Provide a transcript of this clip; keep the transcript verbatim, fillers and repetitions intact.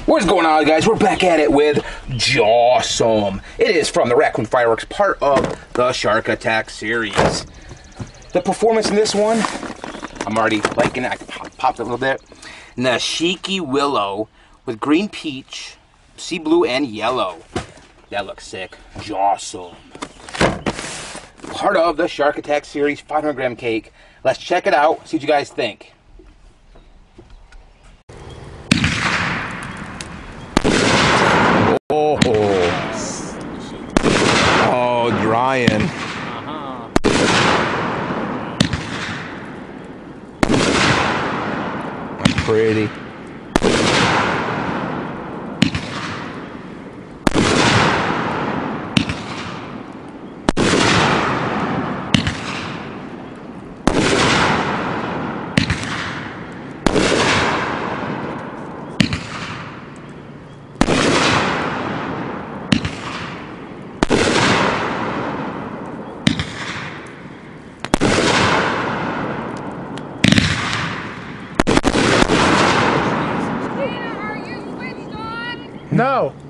What's going on, guys? We're back at it with JAWSOME. It is from the RACCOON fireworks, part of the Shark Attack series. The performance in this one, I'm already liking it. I can pop, pop it a little bit. NISHIKI Willow with green peach, sea blue, and yellow. That looks sick. JAWSOME. Part of the Shark Attack series, five hundred gram cake. Let's check it out, see what you guys think. Oh, oh, drying. Uh-huh. Pretty. No.